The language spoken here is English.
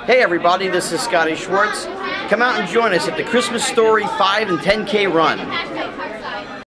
Hey everybody, this is Schwartz. Come out and join us at the Christmas Story 5 and 10K run.